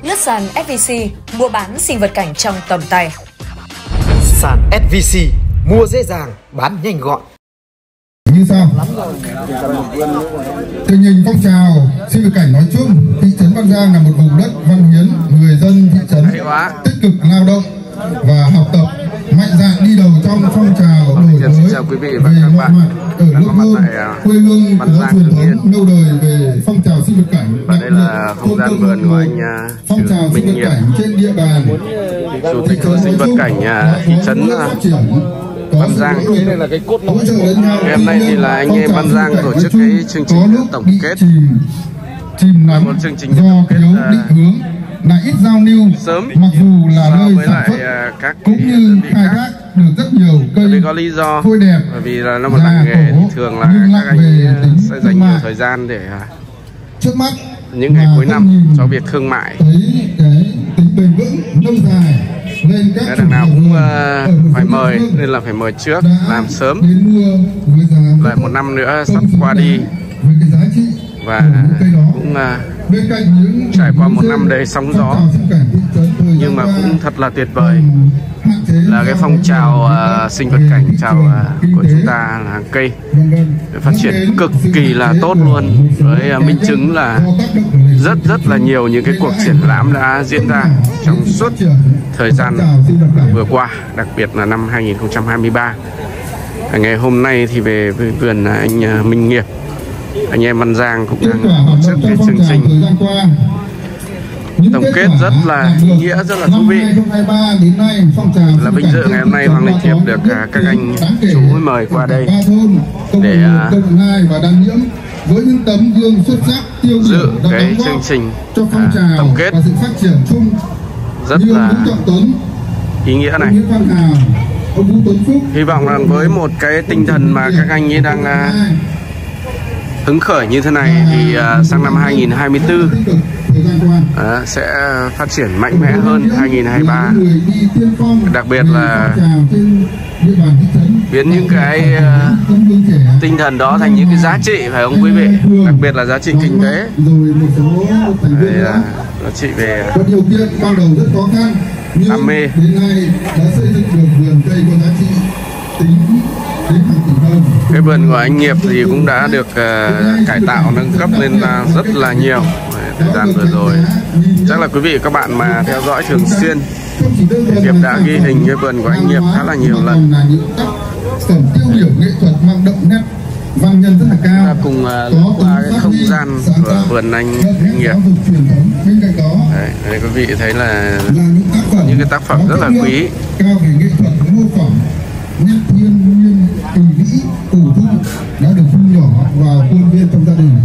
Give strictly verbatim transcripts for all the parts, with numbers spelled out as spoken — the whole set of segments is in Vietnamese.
Lướt sàn ét vê xê, mua bán sinh vật cảnh trong tầm tay. Sàn ét vê xê, mua dễ dàng, bán nhanh gọn. Như sau. Tình hình phong trào sinh vật cảnh nói chung, thị trấn Văn Giang là một vùng đất văn hiến, người dân thị trấn tích cực lao động và học tập, mạnh dạn đi đầu trong phong trào đổi mới về mọi mặt ở nông thôn, quê hương có truyền thống lâu đời về phong trào sinh vật cảnh. Và đây là không gian vườn của anh phong trào sinh vật cảnh trên địa bàn chủ tịch hội sinh vật cảnh thị trấn Văn Giang. Đây là cái cốt ngày hôm nay thì là anh em Văn Giang tổ chức cái chương trình tổng kết, chìm lắm một chương trình do tổng kết thiếu định hướng là ít giao lưu sớm mặc dù là nơi với sản lại xuất các cũng như khai thác được rất nhiều cây vì có lý do phôi đẹp, bởi vì là nó một làng nghề thì thường là các anh sẽ dành nhiều thời gian để trước mắt những ngày cuối năm cho việc thương mại. thấy cái tính bền vững lâu dài lên các đằng nào cũng uh, phải mời nên là phải mời trước, làm sớm. Lại một năm nữa sắp qua đi và cũng uh, trải qua một năm đầy sóng gió, nhưng mà cũng thật là tuyệt vời là cái phong trào uh, sinh vật cảnh trào uh, của chúng ta là cây phát triển cực kỳ là tốt luôn, với uh, minh chứng là rất rất là nhiều những cái cuộc triển lãm đã diễn ra trong suốt thời gian vừa qua, đặc biệt là năm hai nghìn không trăm hai mươi ba. Ngày hôm nay thì về vườn anh Minh Nghiệp, anh em Văn Giang cũng đang tổ chức cái chương trình tổng kết rất là ý nghĩa, rất là thú vị. Là vinh dự ngày hôm nay Hoàng Linh Thiệp được các anh chú mời qua đây để với những tấm gương xuất sắc tiêu dự cái chương trình à, tổng kết rất là ý nghĩa này. Hy vọng là với một cái tinh thần mà các anh ấy đang uh, hứng khởi như thế này thì uh, sang năm hai nghìn không trăm hai mươi tư uh, sẽ phát triển mạnh mẽ hơn hai nghìn không trăm hai mươi ba, đặc biệt là biến những cái uh, tinh thần đó thành những cái giá trị, phải không quý vị? Đặc biệt là giá trị kinh tế, Đấy, uh, giá trị về đam mê. Cái vườn của anh Nghiệp thì cũng đã được uh, cải tạo nâng cấp lên uh, rất là nhiều thời gian vừa rồi. Chắc là quý vị các bạn mà theo dõi thường xuyên thì Nghiệp đã ghi hình cái vườn của anh Nghiệp khá là nhiều lần. Văn nhân rất là cao. Ta cùng uh, qua cái không gian của vườn anh Nghiệp. Đấy, đây quý vị thấy là những cái tác phẩm rất là quý. Cao về nghệ thuật mô phỏng nét thiên nhiên kỳ vĩ cổ thụ đã được thu nhỏ vào khuôn viên trong gia đình.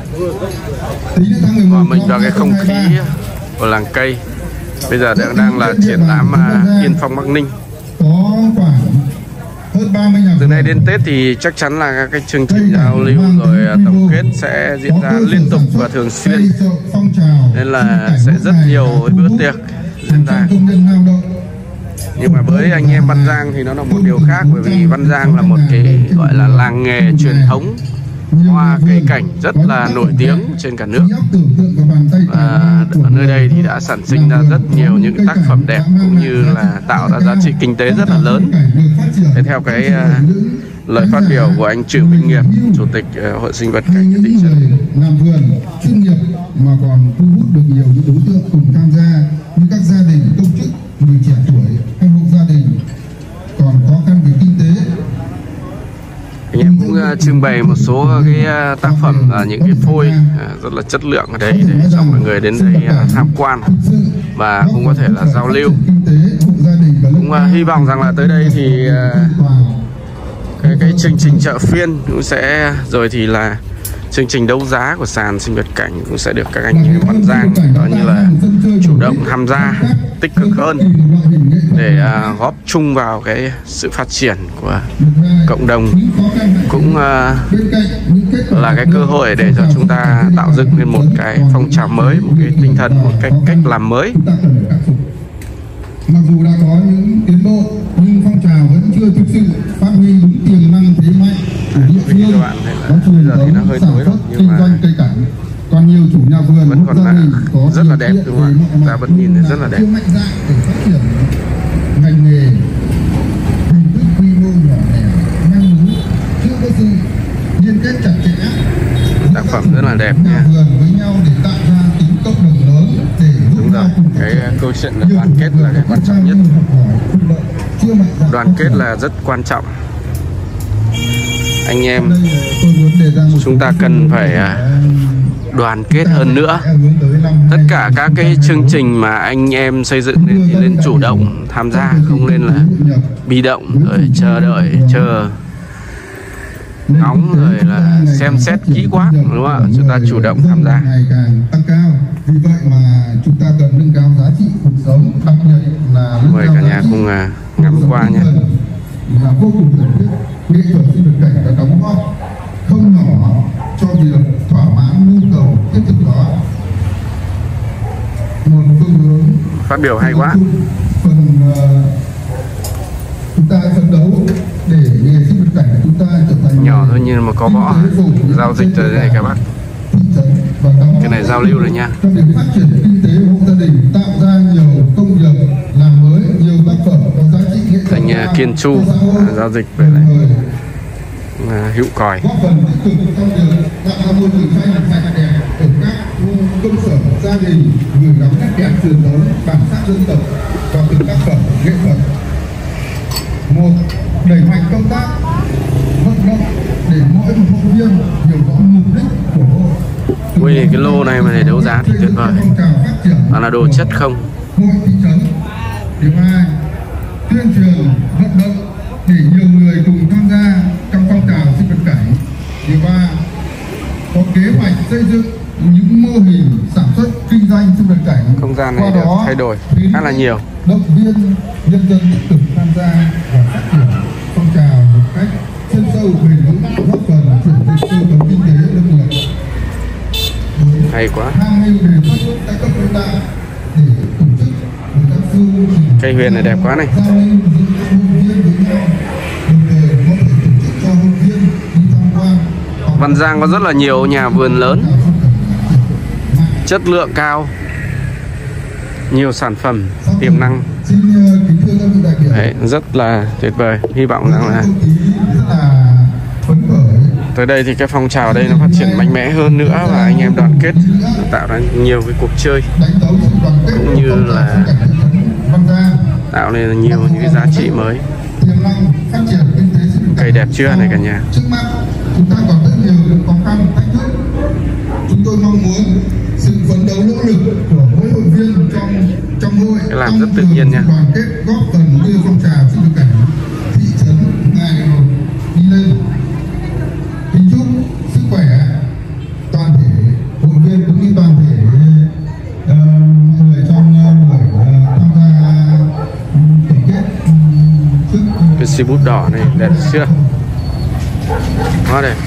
Và mình vào cái không khí của làng cây. Bây giờ đang đang là triển lãm uh, Yên Phong Bắc Ninh. Có khoảng hơn ba mươi nhà từ nay đến Tết thì chắc chắn là các cái chương trình giao lưu rồi tổng kết sẽ diễn ra liên tục và thường xuyên, nên là sẽ rất nhiều bữa tiệc diễn ra. Nhưng mà với anh em Văn Giang thì nó là một điều khác, bởi vì Văn Giang là một cái gọi là làng nghề truyền thống hoa cây cảnh rất là nổi tiếng trên cả nước. Và ở nơi đây thì đã sản sinh ra rất nhiều những tác phẩm đẹp cũng như là tạo ra giá trị kinh tế rất là lớn. Thế theo cái uh, lời phát biểu của anh Triệu Minh Nghiệp, chủ tịch uh, hội sinh vật cảnh thị trấn. Làm vườn chuyên nghiệp mà còn thu hút được nhiều những đối tượng cùng tham gia như các gia đình công chức, người trẻ tuổi, các hộ gia đình còn khó khăn về kinh tế. Anh em cũng uh, trưng bày một số cái uh, tác phẩm là uh, những cái phôi uh, rất là chất lượng ở đây để cho mọi người đến đây uh, tham quan và cũng có thể là giao lưu. Cũng uh, hy vọng rằng là tới đây thì uh, cái, cái chương trình chợ phiên cũng sẽ, rồi thì là chương trình đấu giá của sàn sinh vật cảnh cũng sẽ được các anh em Văn Giang đó như là chủ động tham gia tích cực hơn để uh, góp chung vào cái sự phát triển của cộng đồng, cũng uh, là cái cơ hội để cho chúng ta tạo dựng nên một cái phong trào mới, một cái tinh thần, một cái cách làm mới. Mặc dù đã có những tiến bộ nhưng phong trào vẫn chưa thực sự phát huy đúng tiềm năng thế mạnh của địa phương. Các bạn thấy là bây giờ thì nó hơi tối rồi, nhưng mà còn nhiều chủ nhà vườn vẫn còn là rất là đẹp đúng không ạ? Ta vẫn nhìn thấy rất là đẹp. Chưa mạnh dạn để phát triển ngành nghề hình thức quy mô nhỏ lẻ, manh mún, chưa có sự liên kết chặt chẽ. Tác phẩm rất là đẹp nha. Vườn với nhau để tạo ra tính cộng đồng lớn để đúng rồi. Cái câu chuyện là đoàn kết là cái quan trọng nhất. Đoàn kết là rất quan trọng. Anh em chúng ta cần phải đoàn kết hơn nữa. Tất cả các cái chương trình mà anh em xây dựng nên thì nên chủ động tham gia, không nên là bị động rồi chờ đợi, chờ ngóng rồi là xem xét kỹ quá, đúng không ạ? Chúng ta chủ động tham gia. Ngày càng tăng cao, vì vậy mà chúng ta cần nâng cao giá trị cuộc sống, đặc biệt là mời cả nhà cùng ngắm qua nhé. Là vô cùng cần thiết. Nghệ thuật sinh vật cảnh đã đóng góp không nhỏ cho việc thỏa mãn nhu cầu thiết thực đó. Một phương hướng phát biểu hay quá. Phần uh, chúng ta phấn đấu để nghề sinh vật cảnh của chúng ta trở thành nhỏ thôi nhưng mà có võ giao dịch tới đây các bác. Cái này giao lưu rồi nha. Trong việc phát triển kinh tế hộ gia đình, tạo ra nhiều công việc làm mới, nhiều tác phẩm có giá trị nghệ thuật. Anh Kiên Chu giao dịch về này hữu còi. Góp phần tích cực trong việc tạo ra môi trường xanh sạch đẹp ở các cơ sở gia đình, gửi gắm nét đẹp truyền thống, bản sắc dân tộc vào từng tác phẩm nghệ thuật. Một, đẩy mạnh công tác vận động để mỗi một hội viên hiểu rõ mục đích của hội. Ui, cái lô này mà để đấu giá thì tuyệt vời. Toàn là đồ chất không. Hội thị trấn. Điều hai, tuyên truyền vận động để nhiều người cùng tham gia trong phong trào sinh vật cảnh. Điều ba, có kế hoạch xây dựng những mô hình sản xuất kinh doanh sinh vật cảnh. Không gian này được thay đổi khá là nhiều. Động viên nhân dân tích cực tham gia và phát triển phong trào một cách chuyên sâu, bền vững, góp phần chuyển dịch cơ cấu kinh tế đất nước. Hay quá. Cây huyền này đẹp quá này. Văn Giang có rất là nhiều nhà vườn lớn, chất lượng cao, nhiều sản phẩm tiềm năng. Đấy, rất là tuyệt vời. Hy vọng rằng là tới đây thì cái phong trào ở đây nó phát triển mạnh mẽ hơn nữa và anh em đoàn kết tạo ra nhiều cái cuộc chơi cũng như là tạo nên nhiều những cái giá trị mới. Cây đẹp chưa này cả nhà. Trước mắt chúng ta còn rất nhiều những khó khăn thách thức. Chúng tôi mong muốn sự phấn đấu nỗ lực của mỗi hội viên trong trong hội cái làm rất tự nhiên nha. Đoàn kết góp phần đưa phong trào sinh vật cảnh thị trấn ngày một đi lên. Kính chúc sức khỏe toàn thể hội viên cũng như toàn thể uh, người trong buổi uh, tham gia tổng kết sức. Cái xì bút đỏ này đẹp chưa? Quá đẹp.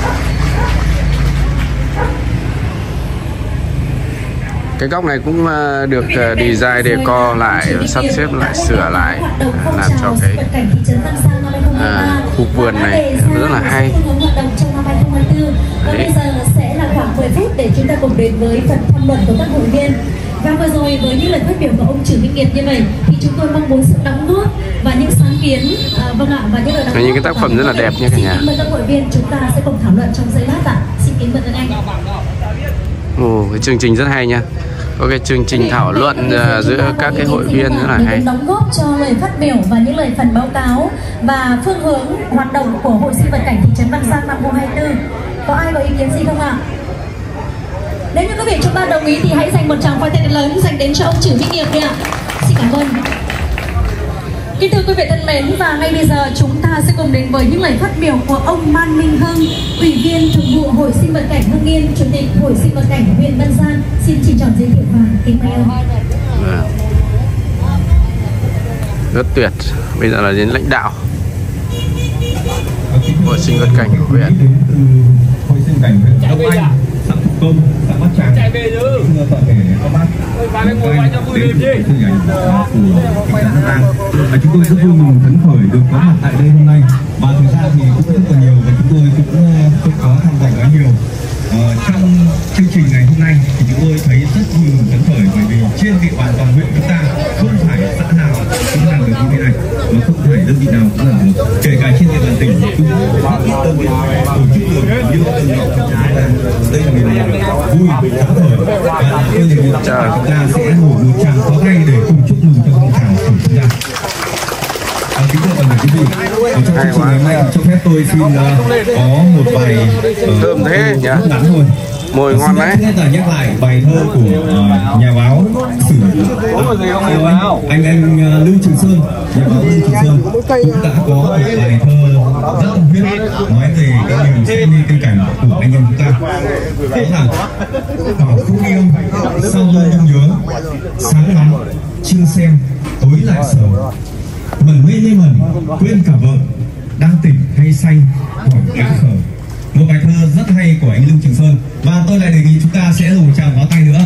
Cái góc này cũng được design decor lại, sắp xếp lại, sửa lại, làm cho cái à, khu vườn này rất là hay. Bây giờ sẽ là khoảng mười phút để chúng ta cùng đến với phần tham luận của các hội viên. Và vừa rồi với những lời phát biểu của ông Trử Minh Nghiệp như vậy thì chúng tôi mong muốn sự đóng góp và những sáng kiến uh, vâng ạ, và những lời đóng góp. Những cái tác phẩm rất là đẹp nha cả nhà. Xin mời các hội viên chúng ta sẽ cùng thảo luận trong giây lát ạ. Xin kính mời anh. Ồ, cái chương trình rất hay nha. Có cái chương trình thảo luận uh, giữa các cái hội viên rất là hay. Đóng góp cho lời phát biểu và những lời phần báo cáo và phương hướng hoạt động của Hội Sinh vật cảnh thị trấn Văn Giang năm hai không hai tư. Có ai có ý kiến gì không ạ? Nếu như quý vị chúng ta đồng ý thì hãy dành một tràng pháo tay lớn dành đến cho ông Trử Minh Nghiệp đi ạ. Xin cảm ơn. Kính thưa quý vị thân mến, và ngay bây giờ chúng ta sẽ cùng đến với những lời phát biểu của ông Man Minh Hưng, Ủy viên Thường vụ Hội Sinh vật cảnh Hưng Yên, Chủ tịch Hội Sinh vật cảnh huyện Văn Giang. Xin chỉ trỏ giới thiệu và kính mời ông. Vâng. Rất tuyệt. Bây giờ là đến lãnh đạo Hội Sinh vật cảnh của huyện. Hội Sinh vật cảnh huyện Đông Anh, xã Thục Công, xã Bát Tràng. Chạy về chứ. Toàn thể các bác. Ba cái ngồi cho vui đi. Hình ảnh của thị trấn Giang. Chúng tôi rất vui mừng phấn khởi được có mặt tại đây hôm nay. Và thực ra thì cũng rất là nhiều và chúng tôi cũng không có tham gia quá nhiều. uh, trong chương trình ngày hôm nay thì chúng tôi thấy rất nhiều phấn khởi, bởi vì trên địa bàn toàn huyện chúng ta không phải xã nào cũng làm được như thế này, mà không phải đơn vị nào cũng làm được, kể cả trên địa bàn tỉnh chúng tôi rất ít đơn vị tổ chức được như từng nhỏ trong chúng ta. Đây là niềm vui phấn khởi, và tôi đề nghị chúng ta sẽ nổi một tràng pháo tay để cùng chúc mừng cho phong trào của chúng ta. À, kính thưa toàn thể quý vị, trong chương trình ngày hôm nay cho phép tôi xin uh, có một bài uh, thơm thế nhỉ, ngắn thôi. mồi ngon đấy. Xin là nhắc lại bài thơ của uh, nhà báo Sử uh, anh anh uh, Lưu Trường Sơn, nhà báo Lưu Trường Sơn cũng đã có một bài thơ rất tâm huyết nói về cái niềm say mê cây cảnh của anh em chúng ta. Đó là bảo không yêu sau luôn nhung nhớ, sáng ngắm chưa xem tối lại sớm, mẩn mê mê mẩn quên cả vợ, đang tỉnh hay say hỏi đã khờ. Một bài thơ rất hay của anh Lưu Trường Sơn, và tôi lại đề nghị chúng ta sẽ dùng một tràng pháo tay nữa.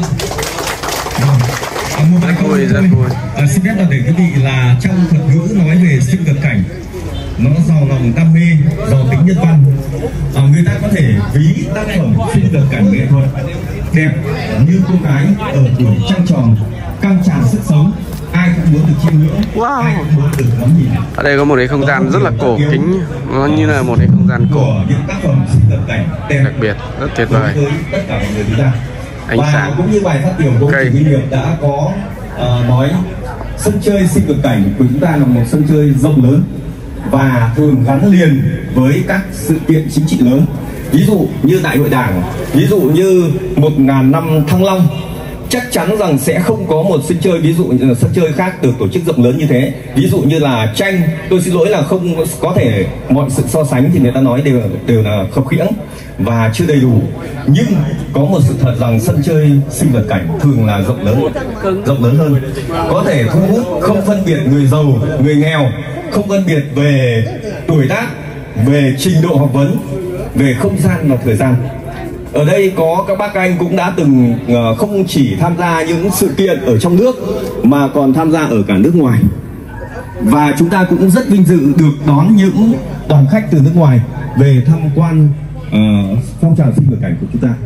À, một bài câu thôi. À, xin phép toàn thể quý vị là trong thuật ngữ nói về sinh vật cảnh, nó giàu lòng đam mê, giàu tính nhân văn. À, người ta có thể ví tác phẩm sinh vật cảnh nghệ thuật đẹp như cô gái ở tuổi trăng tròn, căng tràn sức sống, ai cũng muốn được chiêm ngưỡng, wow. Ai cũng muốn được ngắm nhìn. Ở đây có một cái không gian rất là cổ kính, nó như là một cái không gian cổ những tác phẩm sinh vật cảnh đẹp, đặc biệt, rất tuyệt vời. Tất cả mọi người chúng ta. Ánh và sáng cũng như bài phát biểu của chị Minh Hiệp đã có uh, nói, sân chơi sinh vật cảnh của chúng ta là một sân chơi rộng lớn và thường gắn liền với các sự kiện chính trị lớn, ví dụ như đại hội đảng, ví dụ như một ngàn năm Thăng Long. Chắc chắn rằng sẽ không có một sân chơi, ví dụ như là sân chơi khác được tổ chức rộng lớn như thế. Ví dụ như là tranh, tôi xin lỗi là không có thể mọi sự so sánh thì người ta nói đều đều là khập khiễng và chưa đầy đủ. Nhưng có một sự thật rằng sân chơi sinh vật cảnh thường là rộng lớn, rộng lớn hơn, có thể thu hút không phân biệt người giàu, người nghèo, không phân biệt về tuổi tác, về trình độ học vấn, về không gian và thời gian. Ở đây có các bác anh cũng đã từng uh, không chỉ tham gia những sự kiện ở trong nước mà còn tham gia ở cả nước ngoài. Và chúng ta cũng rất vinh dự được đón những đoàn khách từ nước ngoài về tham quan uh, phong trào sinh vật cảnh của chúng ta.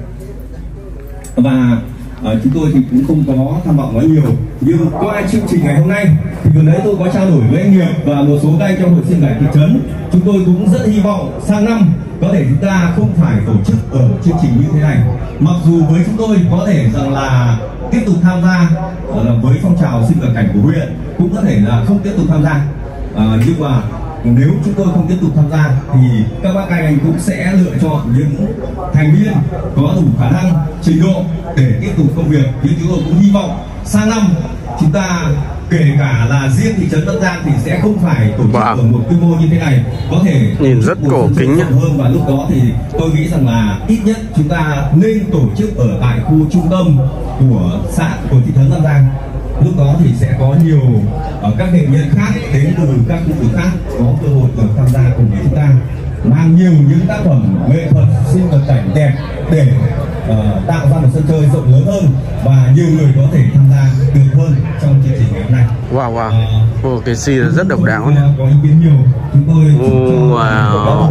Và uh, chúng tôi thì cũng không có tham vọng nói nhiều, nhưng qua chương trình ngày hôm nay thì vừa nãy tôi có trao đổi với anh Nghiệp và một số các anh trong hội sinh vật cảnh thị trấn. Chúng tôi cũng rất hy vọng sang năm có thể chúng ta không phải tổ chức ở chương trình như thế này, mặc dù với chúng tôi có thể rằng là tiếp tục tham gia với phong trào sinh vật cảnh của huyện, cũng có thể là không tiếp tục tham gia, à, nhưng mà nếu chúng tôi không tiếp tục tham gia thì các bác các anh cũng sẽ lựa chọn những thành viên có đủ khả năng, trình độ để tiếp tục công việc. Nhưng chúng tôi cũng hy vọng sang năm chúng ta kể cả là riêng thị trấn Tân Giang thì sẽ không phải tổ chức wow. ở một quy mô như thế này, có thể nhìn rất cổ kính hơn. Và lúc đó thì tôi nghĩ rằng là ít nhất chúng ta nên tổ chức ở tại khu trung tâm của xã, của thị trấn Tân Giang. Lúc đó thì sẽ có nhiều ở các nghệ nhân khác đến từ các khu vực khác có cơ hội được tham gia cùng với chúng ta, mang nhiều những tác phẩm nghệ thuật sinh vật cảnh đẹp để uh, tạo ra một sân chơi rộng lớn hơn và nhiều người có thể tham gia được hơn trong chương trình ngày hôm nay. Wow wow, uh, oh, cái gì là rất độc đáo nhé. Có ý kiến nhiều, chúng tôi oh, wow.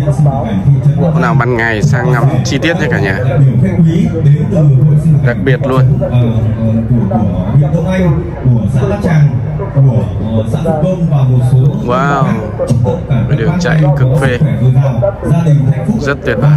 Hôm nào ban ngày sang ngắm chi tiết nha cả nhà, đặc biệt luôn. Của huyện Đông Anh, của xã Lát Tràng, của xã Phúc Công và một số wow, cái đường chạy cực phê, rất tuyệt vời.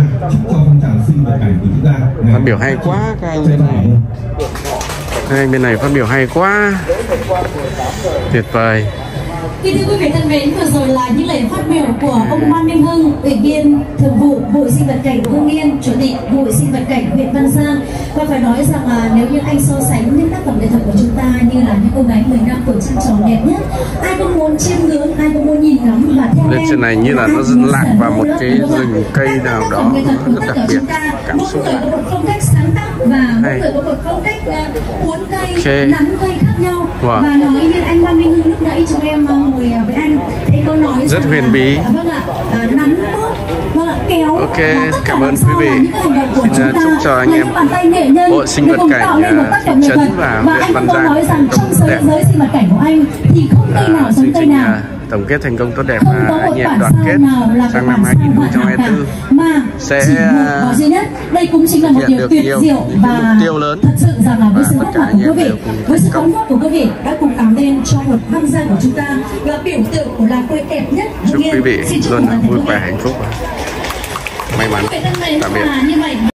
Phát biểu hay quá các anh bên này, các anh bên này phát biểu hay quá, tuyệt vời. Kính thưa quý vị thân mến, vừa rồi là những lời phát biểu của ông Phan Minh Hưng, Ủy viên Thường vụ Hội Sinh vật cảnh Hưng Yên, Chủ tịch Hội Sinh vật cảnh huyện Văn Giang. Và phải nói rằng là nếu như anh so sánh những tác phẩm nghệ thuật của chúng ta như là những cô gái mười năm tuổi trăng tròn đẹp nhất, ai cũng muốn chiêm ngưỡng, ai cũng muốn nhìn ngắm và theo lên trên này như là nó lạc vào một cái rừng cây nào đó rất đặc biệt, cảm xúc mỗi người có một phong cách sáng tạo và mỗi người có một phong cách cuốn cây, nắm cây khác nhau. Wow. Và nói như anh Phan Minh Hưng lúc nãy chúng em ngồi với anh thì câu nói rất huyền bí. Vâng ạ, nắn bóp, vâng ạ, kéo. Ok, cảm ơn quý vị. Xin chúc cho anh em Hội Sinh vật cảnh thị trấn và huyện Văn Giang nói rằng trong giới giới sinh vật cảnh của anh thì không cây nào giống cây nào. tổng kết thành công tốt đẹp và anh em đoàn kết sang năm hai nghìn không trăm hai mươi tư sẽ đây cũng chính là một điều tuyệt diệu và tiêu lớn. Thật sự rằng là với sự góp mặt của quý vị, với sự đóng góp của quý vị đã cùng áo đen cho một Bắc Giang của chúng ta là biểu tượng của làng quê đẹp nhất. Chúc quý vị luôn vui khỏe, hạnh phúc, may mắn. Tạm biệt.